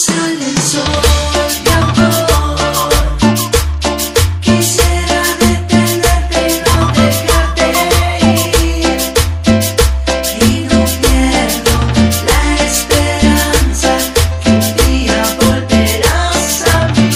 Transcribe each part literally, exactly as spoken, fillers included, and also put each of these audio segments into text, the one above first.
sale el sol, mi amor. Quisiera detenerte y no dejarte ir. Y no pierdo la esperanza que un día volverás a mí.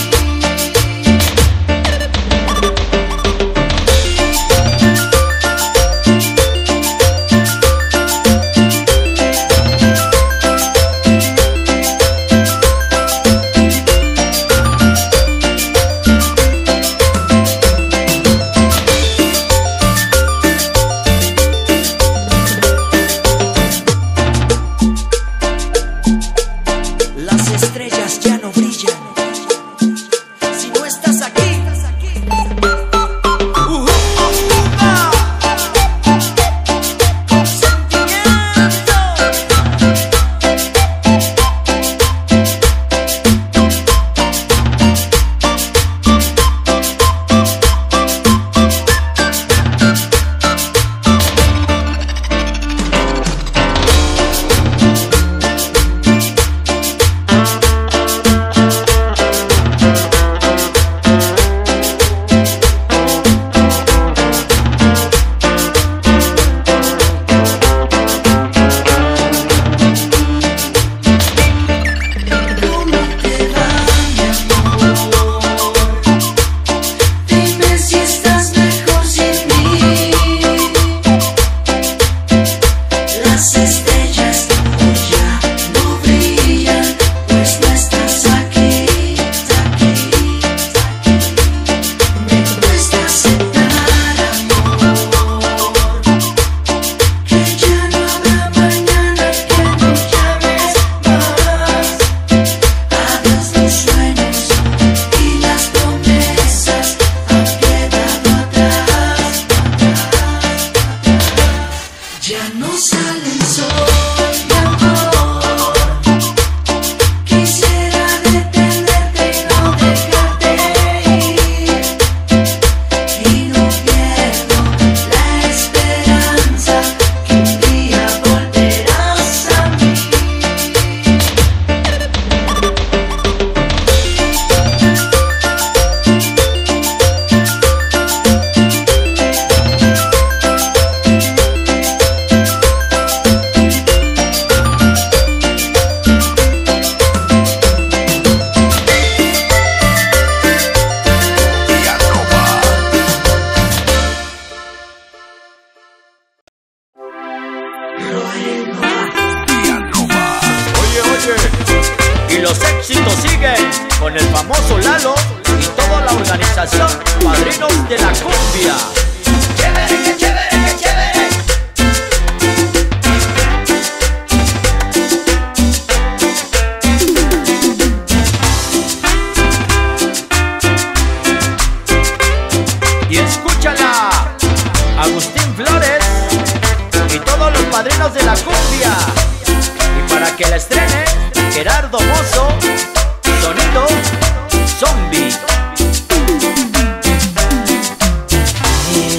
Las estrellas ya no brillan si no estás aquí. Uh-huh. Con sentimiento. ¿Cómo te va, mi amor? Dime si estás mejor sin mí. Las estrellas hoy ya no brillan, pues no estás aquí, aquí, aquí. Me cuesta aceptar, amor, que ya no habrá mañana, que no llames más. Adiós los sueños y las promesas han quedado atrás. Ya no sale el sol, mi amor. Quisiera detenerte y no dejarte ir. Y no pierdo la esperanza que un día volverás a mí. Oye, oye, y los éxitos siguen con el famoso Lalo y toda la organización Padrinos de la Cumbia. ¡Chévere, qué chévere, qué chévere! Y escúchala, Agustín Flores y todos los padrinos de la cumbia. Y para que la estrene, Gerardo Mozo, sonido Zombie. Me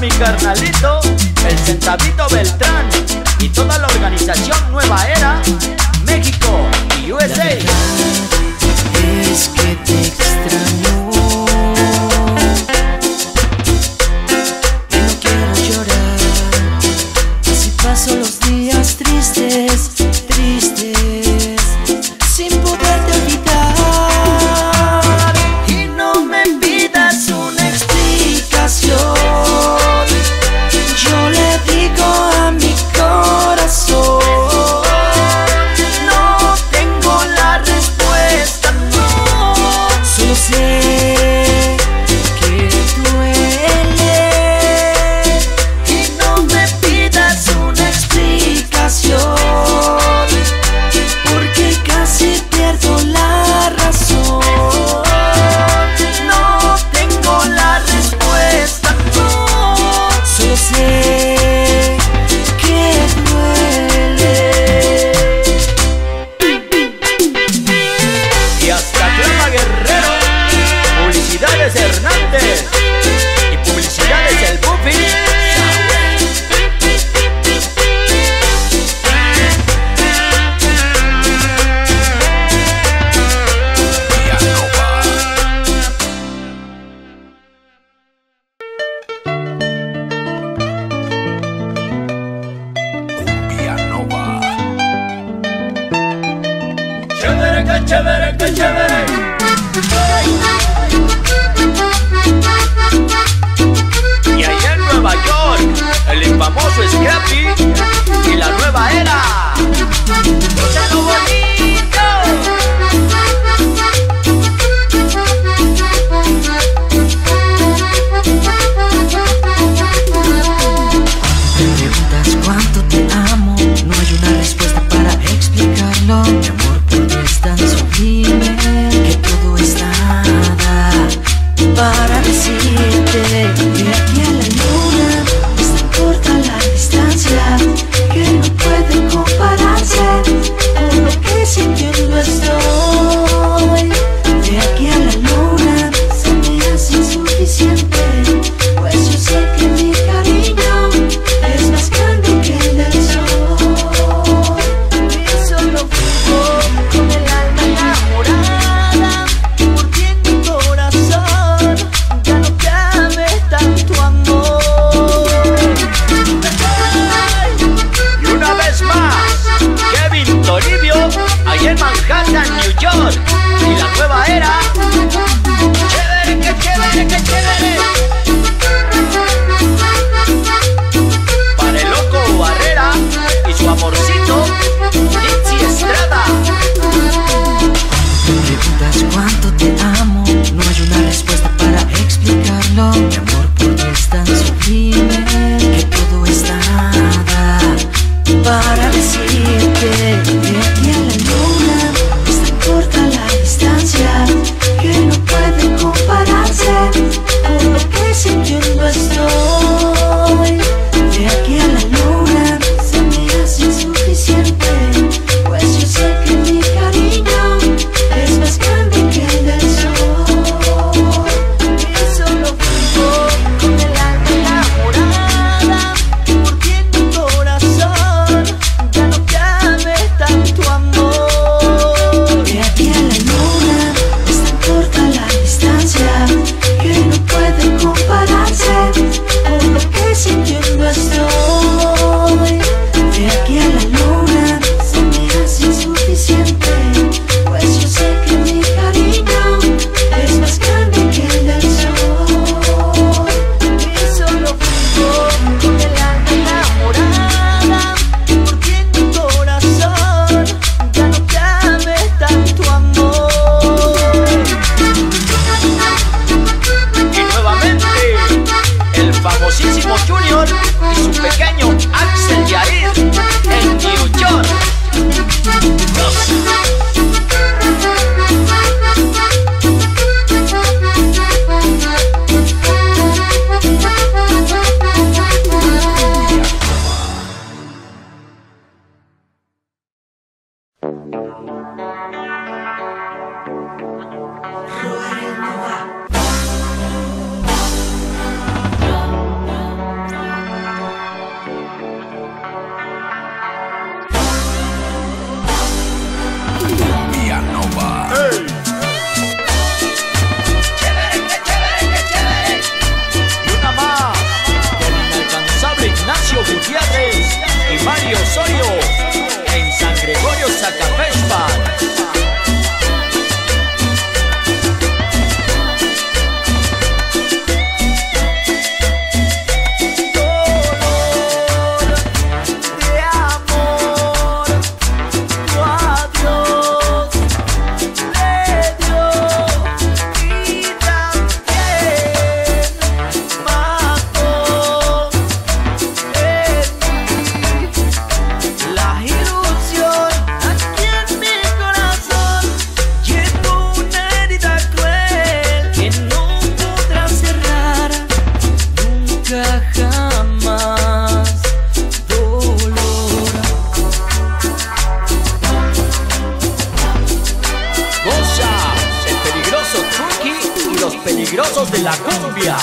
mi carnalito, el Centavito Beltrán, y toda la organización Nueva Era, México y U S A. Es que te extraño y no quiero llorar. Así paso los días tristes, tristes, sin poderte olvidar. Y no me pidas una explicación. Yo le digo a mi corazón, no tengo la respuesta, no. Solo sé que duele. Y no me pidas una explicación, porque casi pierdo la razón. No tengo la respuesta, no. Solo sé que duele. Y hasta Clama Guerrero, publicidades Hernández y publicidades El Buffy. Chévere, que chévere, que chévere. Y allá en Nueva York, el infamoso Scrappy y la Nueva Era. ¡Escúchalo bonito! Me preguntas cuánto te amo, no hay una respuesta para explicarlo. Mi amor por ti es tan sublime que todo es nada para decirte que aquí a la luna es tan corta la distancia que no puede compararse con lo que sintiendo estoy. De aquí a la luna se me hace insuficiente, pues yo sé que mi cariño es más grande que el del sol. Y solo vivo con el alma enamorada, por ti en mi corazón ya no cabe tanto amor. Y una vez más, Kevin Toribio, allá en Manhattan, New York, y la Nueva Era. Chévere, que chévere, que chévere. Para el loco Barrera y su amorcito, Nitsi Estrada. Me preguntas cuánto te amo, no hay una respuesta para explicarlo. Mi amor por ti es tan sublime que todo es nada para decirte que aquí a la luna es tan corta la distancia que no puede compararse con lo que sintiendo estoy. De aquí a la luna se me hace insuficiente, pues yo sé que mi cariño es más grande que el del sol. Y solo vivo con el alma enamorada, por ti en mi corazón ya no cabe tanto amor. De aquí a la luna es tan corta la distancia que no puede compararse con lo que sintiendo estoy. De aquí a la luna se me hace insuficiente, pues yo sé que mi cariño es más grande que el del sol. Y solo vivo con el alma enamorada, por ti en mi corazón ya no cabe tanto amor. Y nuevamente, el famosísimo Junior y su pequeño Axel Yair en New York. de la cumbia.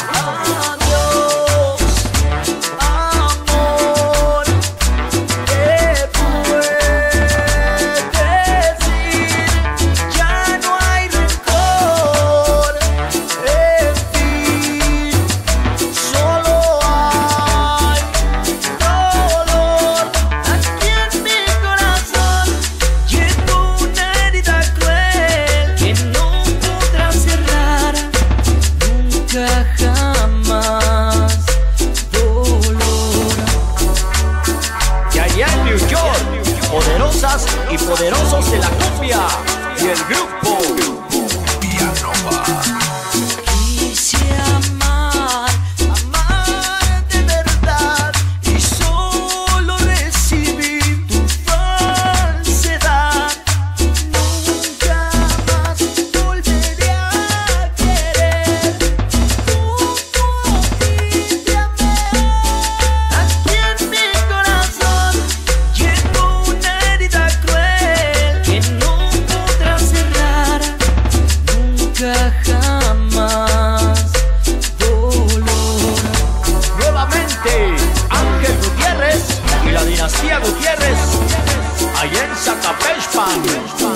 Poderosas y poderosos de la cumbia y el grupo Villanova. Quise amar, amar de verdad y solo recibí tu falsedad. Nunca más volveré a querer como a ti te amé. Aquí en mi corazón llegó una herida cruel que no podrá cerrar nunca jamás. Dolor. Nuevamente Ángel Gutiérrez y la dinastía Gutiérrez allá en Zacapechpan.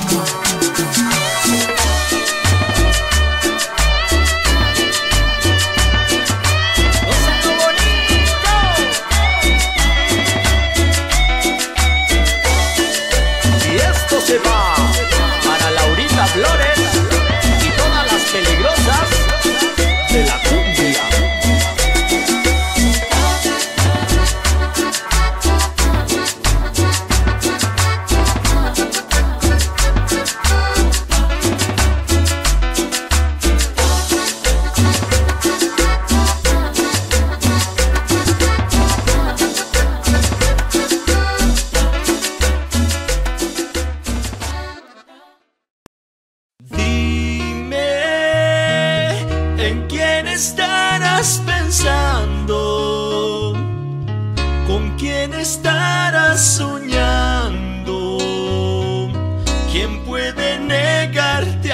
Se va para Laurita Flores y todas las peligrosas de la cumbia. Estarás pensando, con quién estarás soñando, quién puede negarte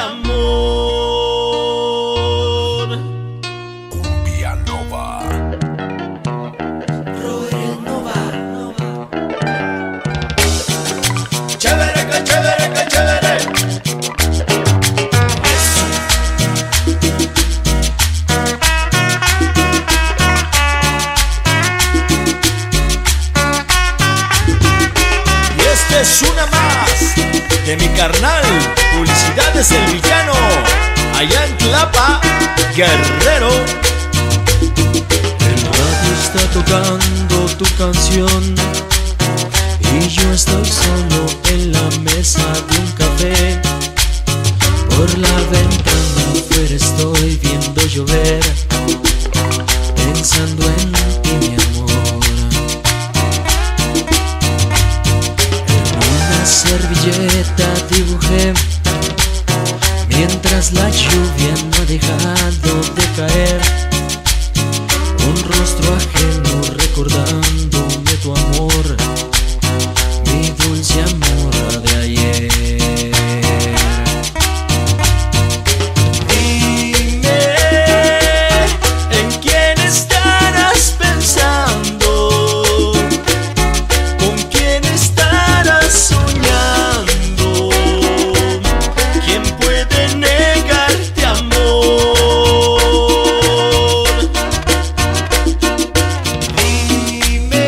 amor. Cumbia Nova. Roel Nova. Chévere, que chévere, que chévere. Es una más de mi carnal, Publicidades El Villano, allá en Tlapa, Guerrero. El radio está tocando tu canción y yo estoy solo en la mesa de un café. Por la ventana afuera estoy viendo llover, pensando en ti, mi amor. Servilleta dibujé mientras la lluvia no ha dejado de caer, un rostro ajeno recordándome tu amor, mi dulce amor de ayer. Dime en quién estarás pensando, con quién estarás soñando, quién puede negarte amor. Dime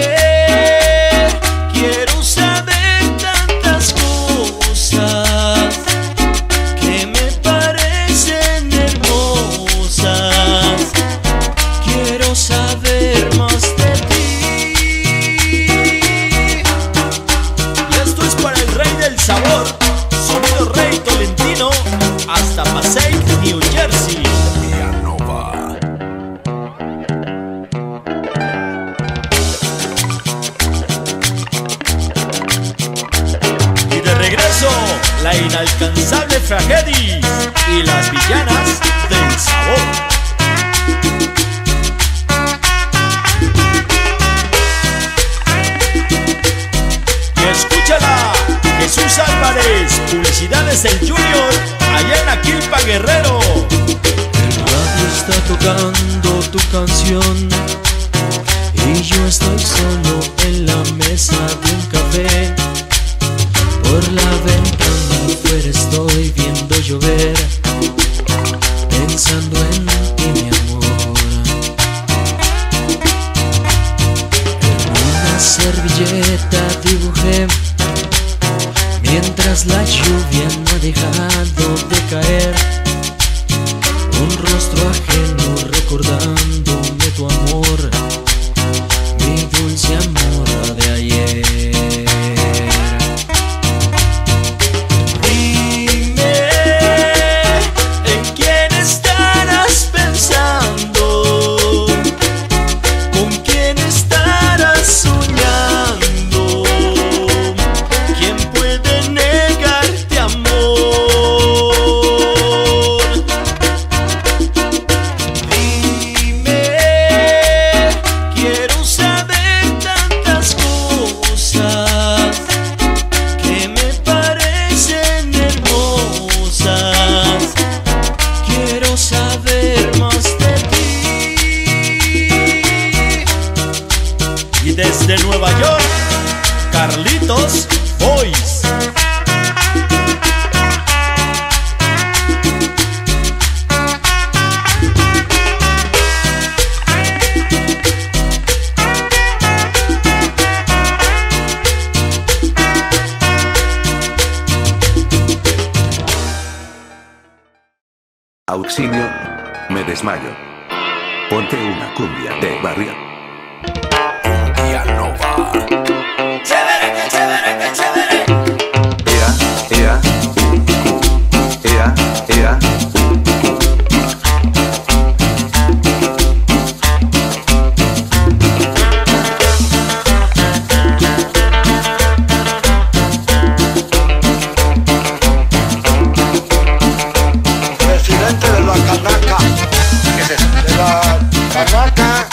está tocando tu canción y yo estoy solo en la mesa de un café. Por la ventana afuera estoy viendo llover, pensando en ti, mi amor. En una servilleta dibujé, mientras la lluvia no ha dejado de caer, un rostro ajeno recordándome tu amor, mi dulce amor de ayer. Dime, ¿en quién estarás pensando? ¿Con quién estarás soñando? ¿Quién puede negarte amor? Dime, quiero saber tantas cosas que me parecen hermosas. Quiero saber más de ti. Y desde Nueva York, Carlitos Boys. Auxilio, me desmayo. Ponte una cumbia de barrio. Cumbia Nova. Chévere, que chévere, que chévere. Ea, ea, ea, ea. Presidente de la canaca. ¿Qué es eso? De la canaca.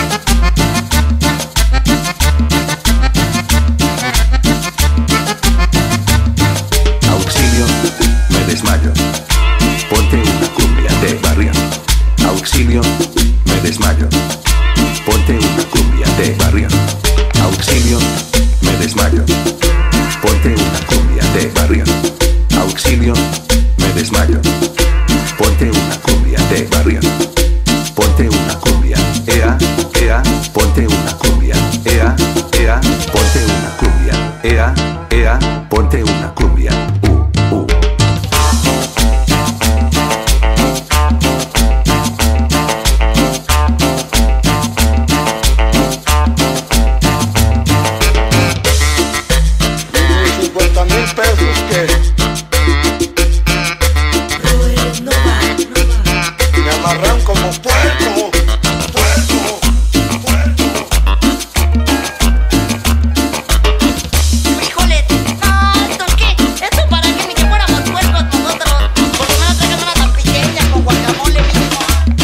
Auxilio, me desmayo. Ponte una cumbia de barrio. Auxilio, me desmayo. Ponte una cumbia de barrio. Auxilio, me desmayo. Ponte una cumbia de barrio. Auxilio, me desmayo. Ponte una cumbia de barrio. Ponte una cumbia. Ea, ea, ponte una cumbia. Ea, ea, ponte una cumbia. Ea, ea, ponte una cumbia. Uh, uh. Y cincuenta mil pesos que me amarran como puerco. Puerco, puerco. Híjole, no, ¿esto qué? ¿Esto para qué? Ni que fuéramos puercos nosotros. Por lo menos traigan una tortilla con guacamole mínimo.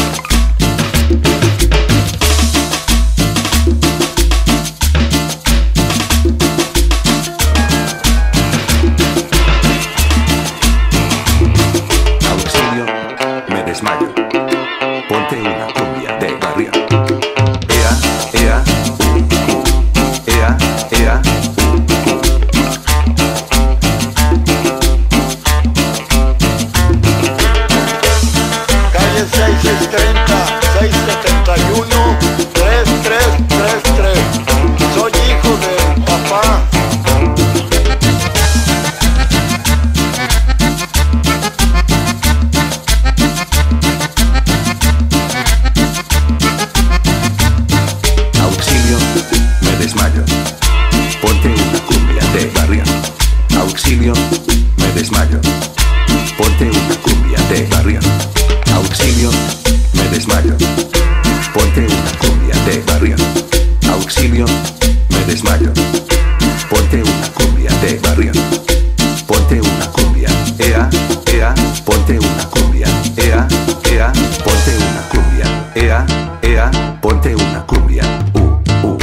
Auxilio, me desmayo. Ponte una cumbia de barrio. Ea, ea, ea, ea. Calle seis seis treinta, seis setenta y uno, tres tres tres tres. Soy hijo del papá. Auxilio, me desmayo. Ponte una cumbia de barrio. Auxilio, me desmayo. Ponte una cumbia de barrio. Auxilio, me desmayo. Ponte una cumbia de barrio. Auxilio, me desmayo. Ponte una cumbia de barrio. Ponte una cumbia. Ea, ea, ponte una cumbia. Ea, ea, ponte una cumbia. Ea, ea, ponte una cumbia. Uh, uh.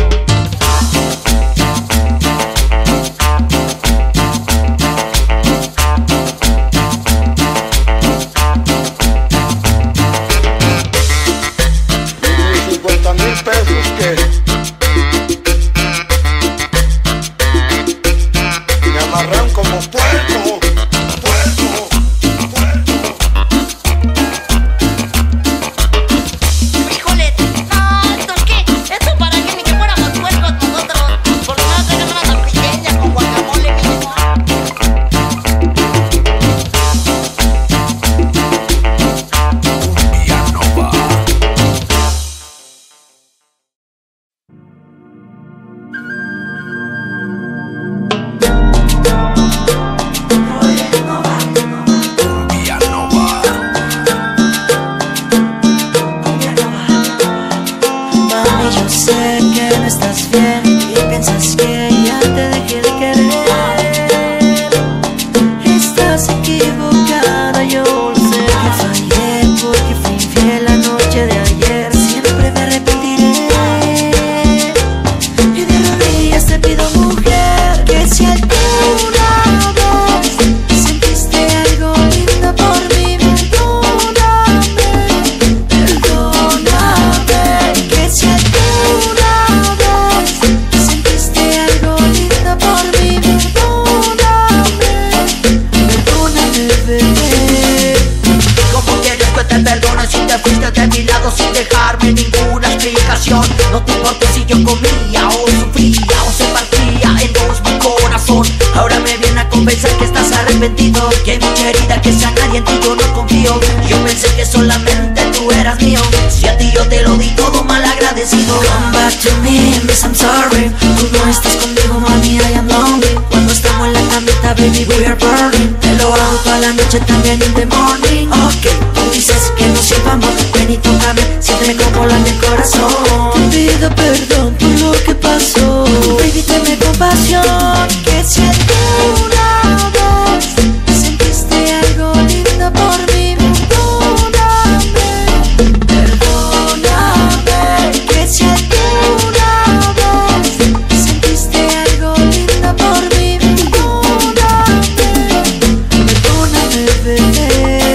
sé que no estás bien y piensas que ya te dejé de querer. Estás equivocada, yo lo sé que fallé porque fui infiel la noche de ayer. Siempre me arrepentiré y de rodillas te pido, mujer, que si alguna vez sentiste algo lindo por mí, perdóname, perdóname. Que si alguna vez sentiste algo lindo por mí, perdóname, perdóname, bebé. ¿Cómo quieres que te perdone si te fuiste de mi lado sin dejarme ninguna explicación? No te importa si yo comía o sufría o se partía en dos mi corazón. Ahora me viene a confesar que estás arrepentido, que hay mucha herida, que sea nadie en ti yo no confío. Yo pensé que solamente tú eras mío, si a ti yo te lo di todo mal agradecido. Come back to me, miss, I'm sorry. Tú no estás conmigo, mami, I am lonely. Cuando estamos en la camita, baby, we are burning. Te lo hago toda la noche, también in the morning. Ok, tú dices que no sirva amor, ven y tócame, siénteme como late el corazón. Te pido perdón por lo que pasó, baby, tenme compasión. Que si alguna vez sentiste algo lindo por mí, perdóname, perdóname. Que si alguna vez sentiste algo lindo por mí, perdóname, perdóname, bebé.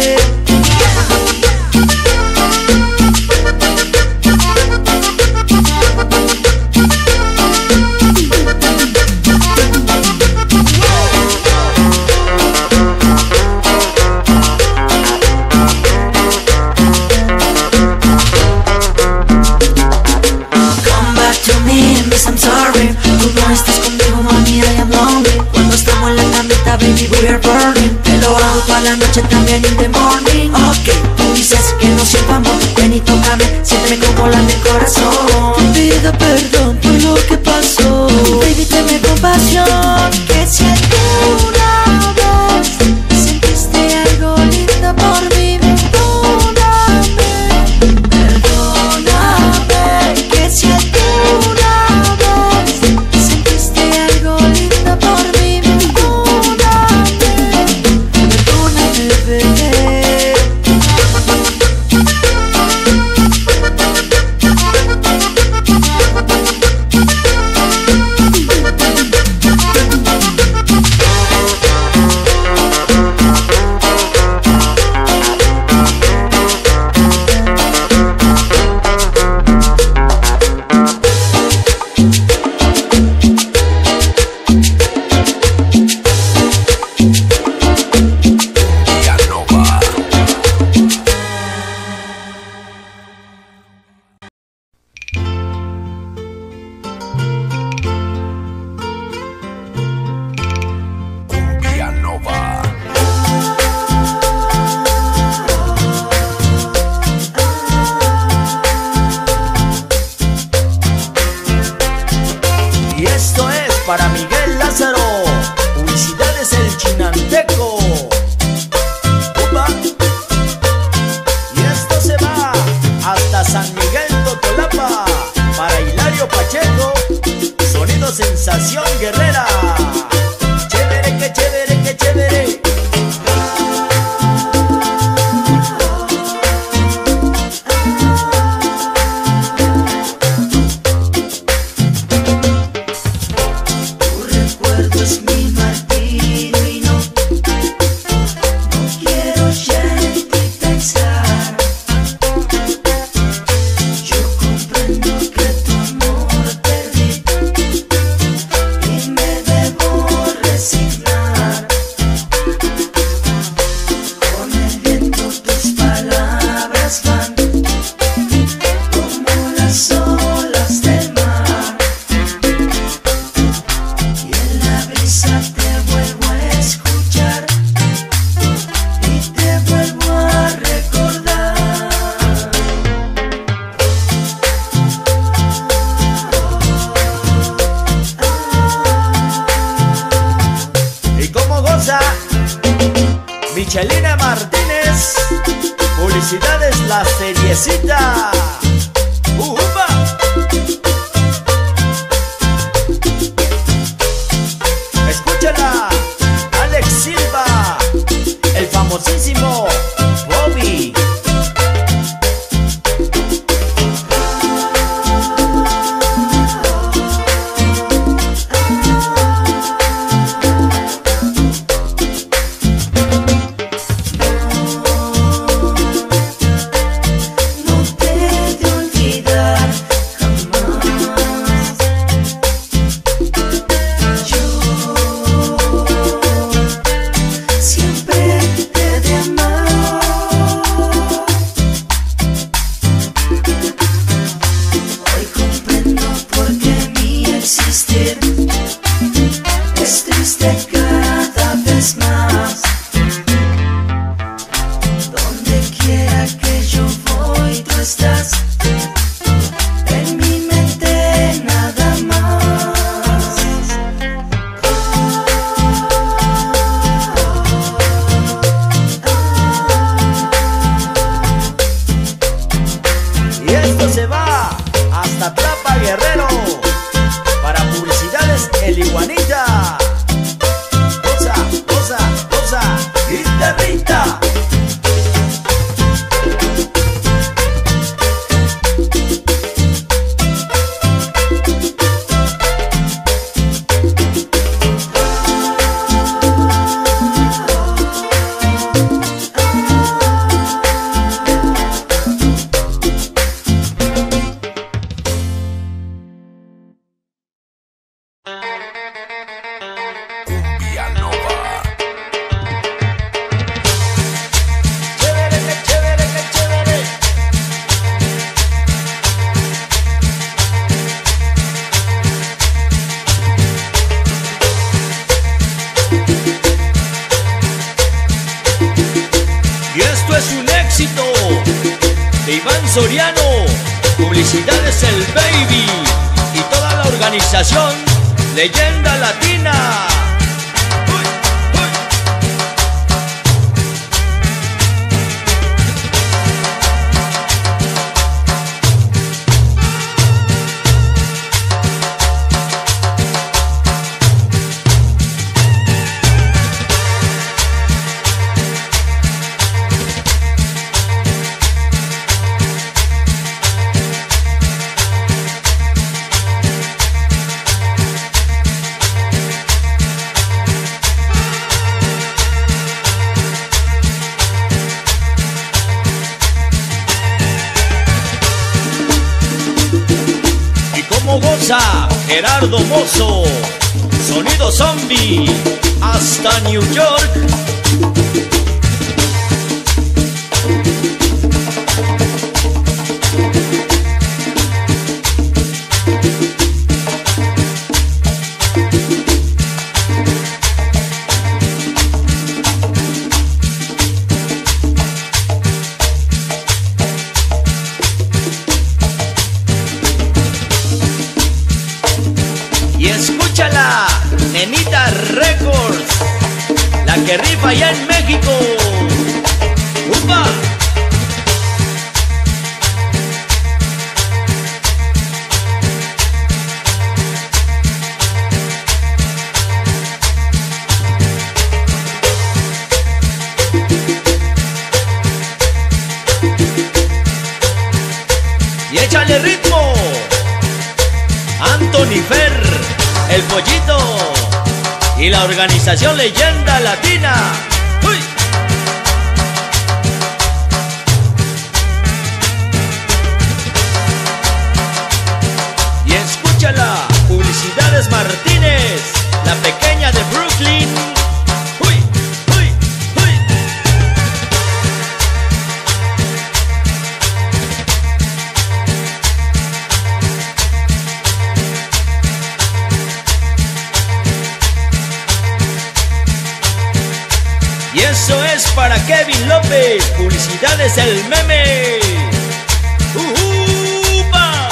I'm sorry, tú no estás conmigo, mami, I am lonely. Cuando estamos en la camita, baby, we are burning. Te lo hago toda la noche, también in the morning. Ok, tú dices que no siento amor, ven y tócame, siénteme como late el corazón. Te pido perdón por lo que pasó, baby, tenme compasión. Que si alguna vez sentiste algo lindo por mí, perdóname, perdóname. Que si alguna sentiste algo lindo por mí, perdóname, perdóname, bebé. Y esto es para Miguel Lázaro, publicidades El Chinanteco. Upa. Y esto se va hasta San Miguel Totolapa, para Hilario Pacheco, sonido sensación guerrera. Chévere, que chévere, que chévere. Es mi martirio y no, no quiero ya en ti pensar. Yo comprendo que tu amor perdí y me debo resignar. Con el viento tus palabras van como las olas del mar. Te vuelvo a escuchar y te vuelvo a recordar. ¿Y cómo goza Michelina Martínez? Publicidades La Seriecita. ¡Upa! estás en mi mente nada más. Y esto se va hasta Tlapa, Guerrero, para publicidades El Iguanita. Goza, goza, goza, guitarrita. De Iván Soriano, publicidades El Baby y toda la organización Leyenda Latina. ¡Uy, uy! Goza Gerardo Mozo, sonido zombie, hasta New York. Y escúchala, Nenita Records, la que rifa allá en México. ¡Upa! Y échale ritmo, Anthony Fer, El Pollito y la organización Leyenda Latina. ¡Uy! Y escúchala, publicidades Martínez, la pequeña de Brooklyn. ¡Uy! ¡Uy! ¡Uy! Y eso es para Kevin López, publicidades El Meme. ¡Ujupa!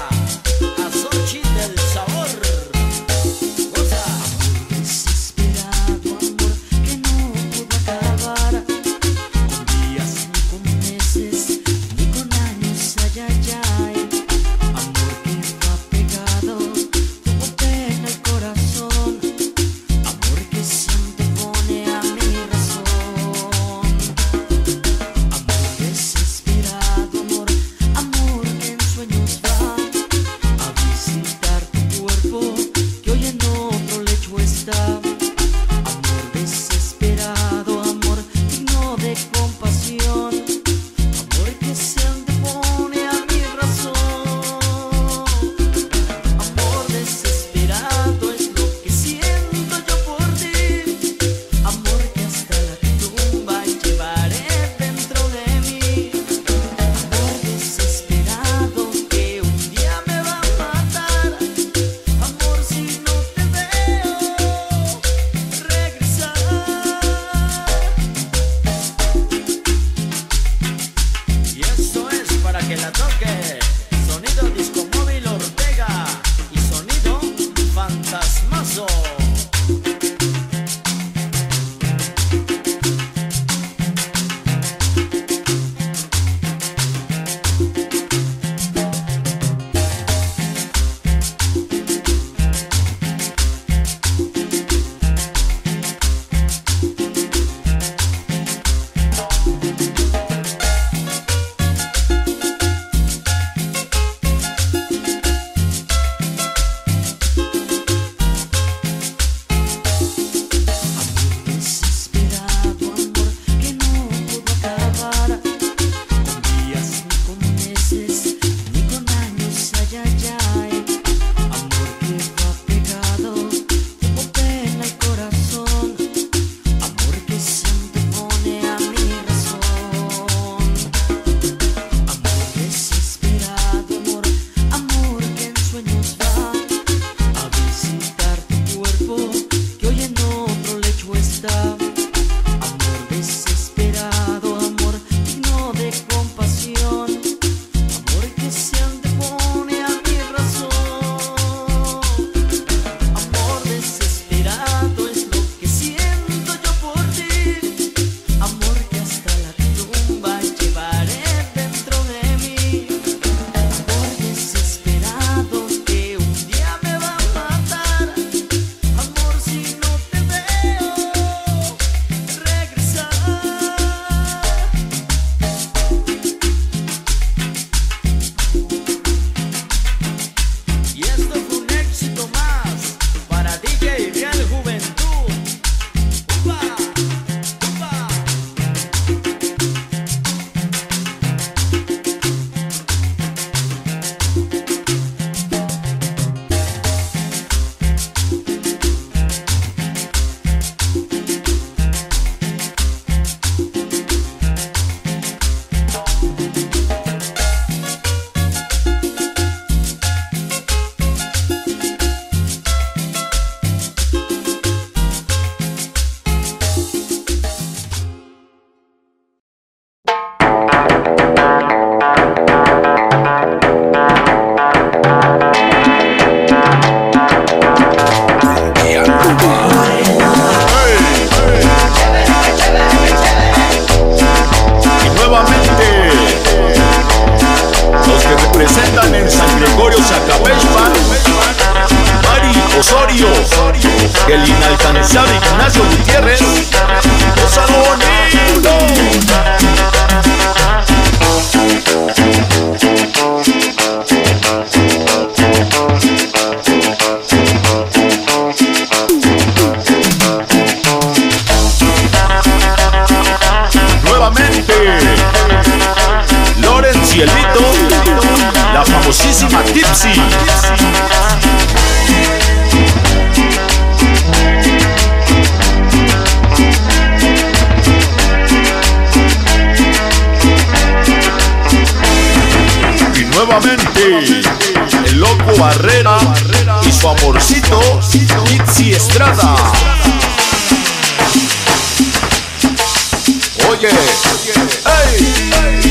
Desesperado el inalcanzable Ignacio Gutiérrez. ¡Gózalo bonito! Nuevamente Lorenz y Elvito, la famosísima Tipsy. Y nuevamente el Loco Barrera y su amorcito Itzy Estrada. Oye, hey.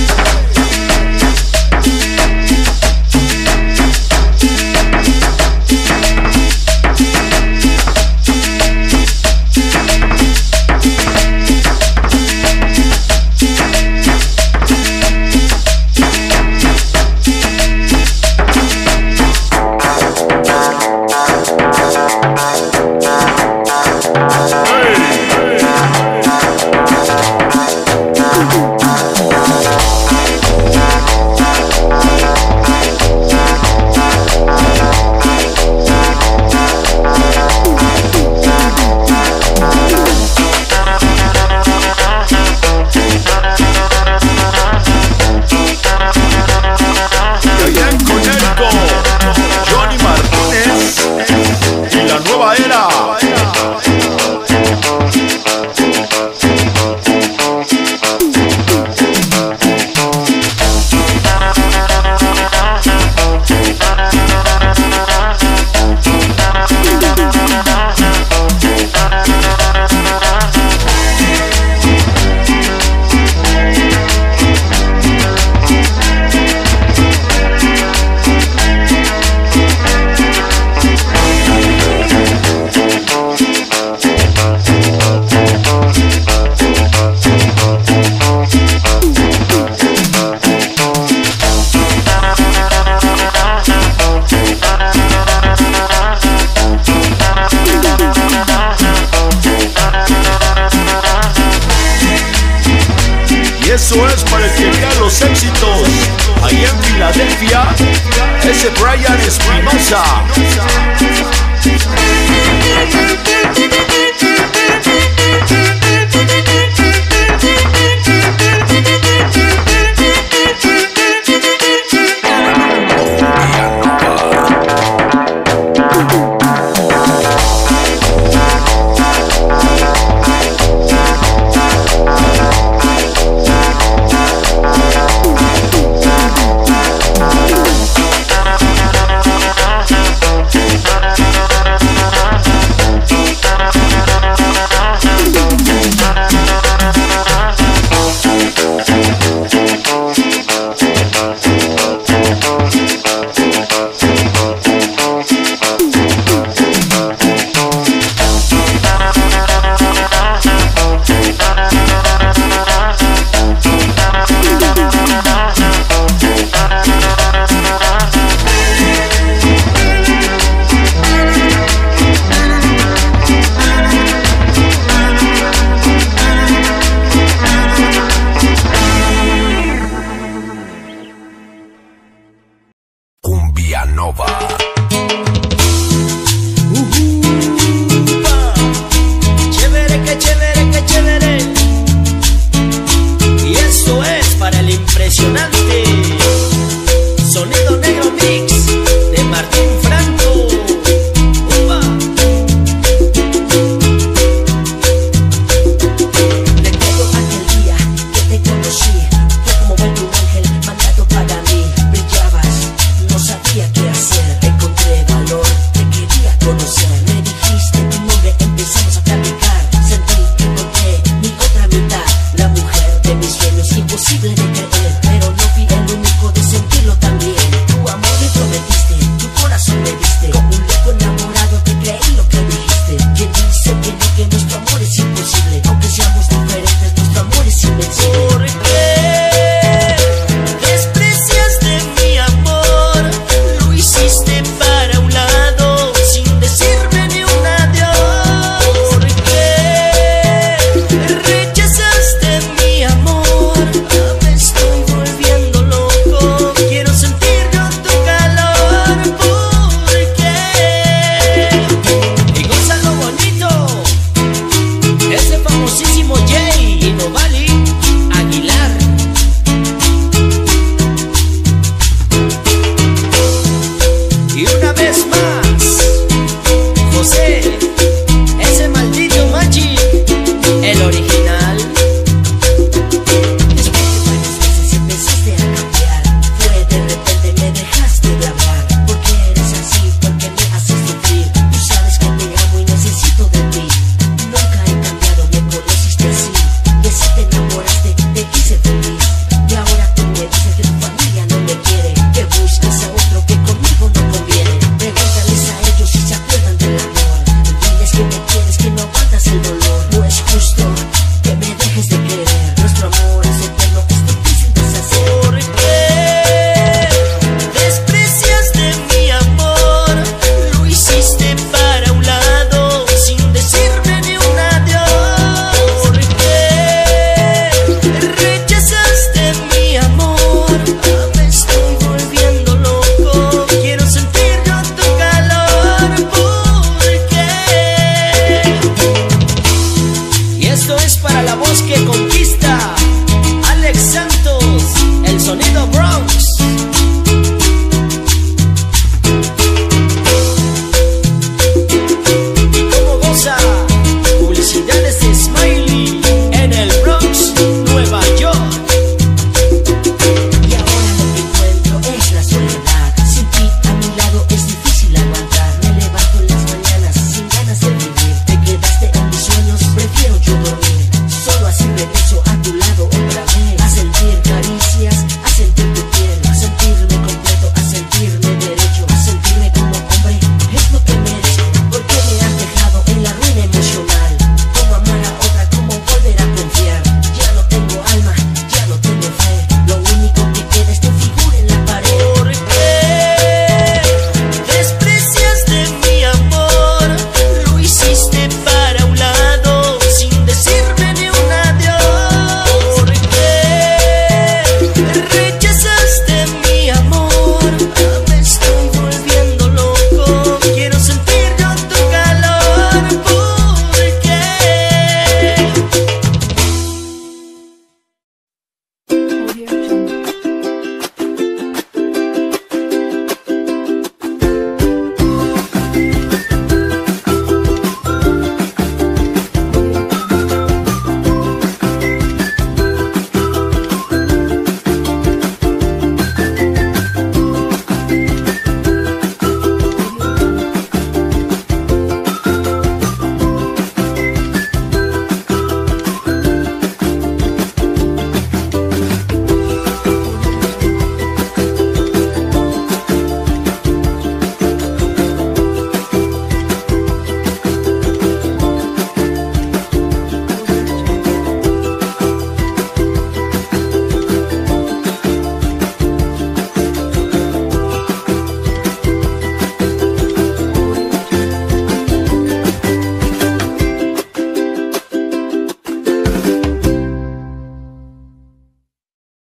Eso es para el que vea los éxitos ahí en Filadelfia, ese Brian Espinosa. ese maldito Machi, el original. Después de varias veces empezaste a cambiar, fue de repente me dejaste de hablar. ¿Por qué eres así? ¿Por qué me haces sufrir? Tú sabes que te amo y necesito de ti. Nunca he cambiado, me conociste así, y así te enamoraste, te hice feliz. Y ahora tú me dices que tu familia no me quiere, que buscas a otro que conmigo no conviene. Pregúntales a ellos si se acuerdan del amor, y diles que me quieres, que no aguantas el dolor. No es justo que me dejes de querer, nuestro amor es eterno, es difícil deshacer. ¿Por qué despreciaste mi amor? Lo hiciste para un lado sin decirme ni un adiós. ¿Por qué rechazaste mi amor? Me estoy volviendo loco, quiero sentir yo tu calor. ¿Por qué? Y esto es para la voz que conquista, Alex Santos, el sonido Bronx. ¿Cómo goza? Publicidades de Smiley en el Bronx, Nueva York. Y ahora lo que encuentro es la soledad. Sin ti a mi lado es difícil aguantar. Me levanto en las mañanas sin ganas de vivir. Te quedaste en mis sueños, prefiero yo dormir. Solo así regreso a tu lado otra vez, a sentir caricias, a sentir tu piel, a sentirme completo, a sentirme derecho, a sentirme como hombre. Es lo que merezco. ¿Por qué me has dejado en la ruina emocional? ¿Cómo amar a otra? ¿Cómo volver a confiar? Ya no tengo alma, ya no tengo fe. Lo único que queda es tu figura en la pared. ¿Por qué despreciaste mi amor? Lo hiciste para un lado sin decirme ni un adiós. ¿Por qué rechazaste mi amor? Me estoy volviendo loco, quiero sentir yo tu calor.